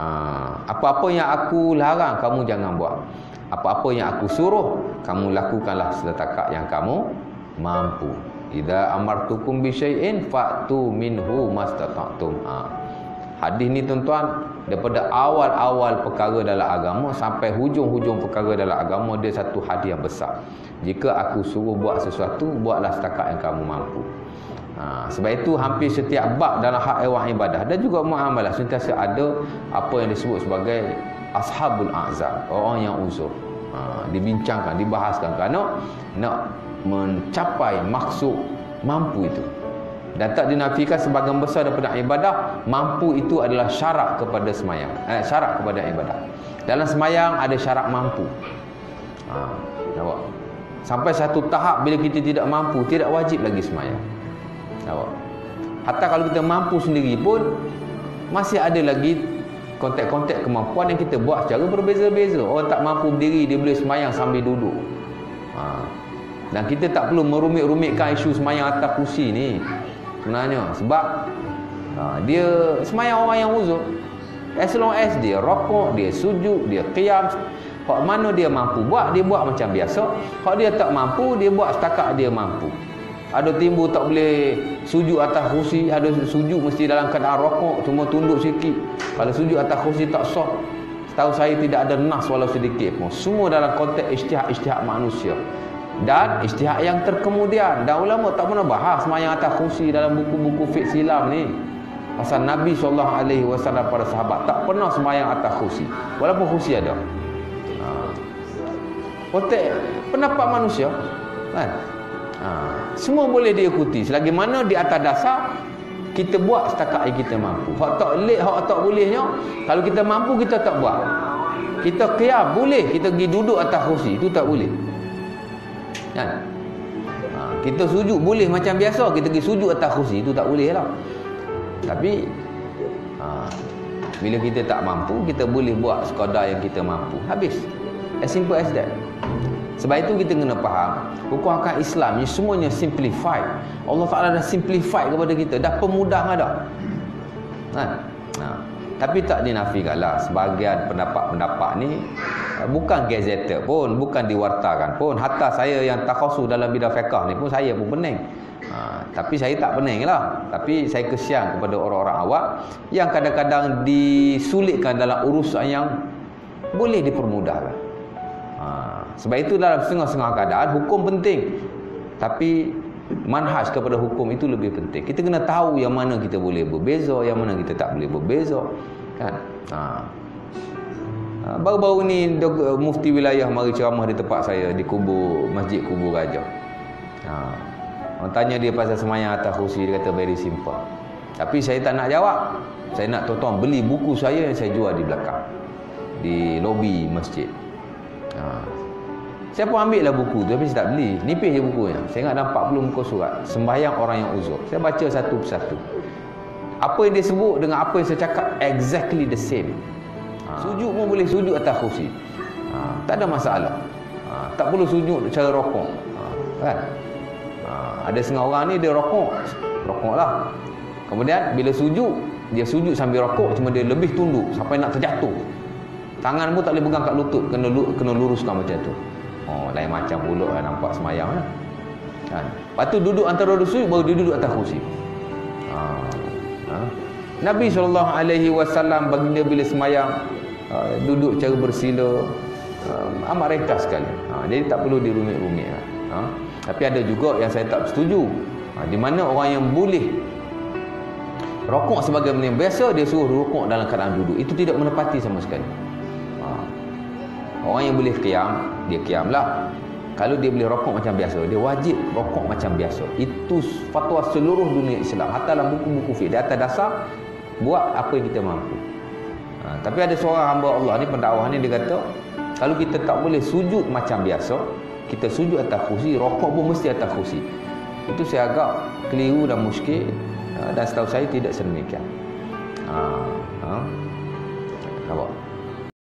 Apa-apa yang aku larang kamu jangan buat. Apa-apa yang aku suruh kamu lakukanlah setakat yang kamu mampu. Idza amartukum bi syai'in fa'tu minhu mastata'tum. Hadis ni tuan-tuan, daripada awal-awal perkara dalam agama sampai hujung-hujung perkara dalam agama, dia satu hadis yang besar. Jika aku suruh buat sesuatu, buatlah setakat yang kamu mampu. Sebab itu hampir setiap bab dalam hak ewan ibadah dan juga muamalah sentiasa ada apa yang disebut sebagai ashabul a'zar, orang yang uzur. Dibincangkan, dibahaskan kerana nak mencapai maksud mampu itu. Dan tak dinafikan sebahagian besar daripada ibadah, mampu itu adalah syarat kepada semayang, syarat kepada ibadah. Dalam semayang ada syarat mampu. Nampak? Sampai satu tahap bila kita tidak mampu, tidak wajib lagi semayang. Nampak? Hatta kalau kita mampu sendiri pun masih ada lagi kontek-kontek kemampuan yang kita buat secara berbeza-beza. Orang tak mampu berdiri, dia boleh semayang sambil duduk. Dan kita tak perlu merumit-rumitkan isu semayang atas kursi ni sebenarnya, sebab dia semayang orang yang uzur. As long as dia rokok, dia sujud, dia qiyam, hak mana dia mampu buat, dia buat macam biasa. Hak dia tak mampu, dia buat setakat dia mampu. Ada timbul tak boleh sujud atas kursi, ada sujud mesti dalam keadaan rokok, cuma tunduk sikit. Kalau sujud atas kursi tak sah. Setahu saya tidak ada nas walau sedikit pun. Semua dalam konteks ijtihad manusia. Dan ijtihad yang terkemudian. Dan ulama tak pernah bahas semayang atas kursi dalam buku-buku fiqh silam ni. Pasal Nabi SAW para sahabat tak pernah semayang atas kursi, walaupun kursi ada. Konteks pendapat manusia kan? Semua boleh diikuti selagi mana di atas dasar kita buat setakat yang kita mampu. Hak tak lek, hak tak bolehnya, kalau kita mampu kita tak buat. Kita qiyam boleh, kita pergi duduk atas kursi, itu tak boleh kan? Kita sujud boleh macam biasa, kita pergi sujud atas kursi, itu tak boleh lah. Tapi bila kita tak mampu, kita boleh buat sekadar yang kita mampu. Habis. As simple as that. Sebab itu kita kena faham, hukum akal Islam ni semuanya simplified. Allah Ta'ala dah simplify kepada kita, dah pemudah ada kan? Tapi tak dinafikanlah sebahagian pendapat-pendapat ni bukan gazetted pun, bukan diwartakan pun. Hatta saya yang takhasus dalam bidang fiqh ni pun, saya pun pening. Tapi saya tak pening lah. Tapi saya kesian kepada orang-orang awam yang kadang-kadang disulitkan dalam urusan yang boleh dipermudahkan. Sebab itu dalam setengah-setengah keadaan hukum penting, tapi manhaj kepada hukum itu lebih penting. Kita kena tahu yang mana kita boleh berbeza, yang mana kita tak boleh berbeza kan? Baru-baru ni mufti wilayah mari ceramah di tempat saya, di Masjid Kubur Raja. Orang tanya dia pasal semayang atas kursi, dia kata very simple. Tapi saya tak nak jawab. Saya nak tuan-tuan beli buku saya yang saya jual di belakang, di lobi masjid. Saya pun ambil lah buku tu, tapi saya tak beli. Nipis je bukunya. Saya ingat ada 40 muka surat. Sembahyang orang yang uzur. Saya baca satu persatu. Apa yang dia sebut dengan apa yang saya cakap exactly the same. Sujud pun boleh sujud atas kursi. Tak ada masalah. Tak perlu sujud cara rokok. Kan? Ada setengah orang ni dia rokok lah. Kemudian bila sujud, dia sujud sambil rokok, cuma dia lebih tunduk sampai nak terjatuh. Tangan pun tak boleh pegang kat lutut, kena luruskan macam tu. Lain macam pula lah nampak semayang lah kan? Lepas tu duduk antara sujud, baru dia duduk atas kursi. Nabi SAW baginda bila semayang duduk cara bersila, amat ringkas sekali. Jadi tak perlu dirumit-rumit lah. Tapi ada juga yang saya tak setuju, di mana orang yang boleh rokok sebagai benda yang biasa, dia suruh rokok dalam keadaan duduk. Itu tidak menepati sama sekali. Orang yang boleh qiyam, dia qiyam lah. Kalau dia boleh rokok macam biasa, dia wajib rokok macam biasa. Itu fatwa seluruh dunia Islam. Hatta dalam buku-buku fiqh, di atas dasar buat apa yang kita mampu. Tapi ada seorang hamba Allah ni, pendakwah ni, dia kata kalau kita tak boleh sujud macam biasa, kita sujud atas kursi, rokok pun mesti atas kursi. Itu saya agak keliru dan muskil, dan setahu saya tidak sedemikian. Nampak?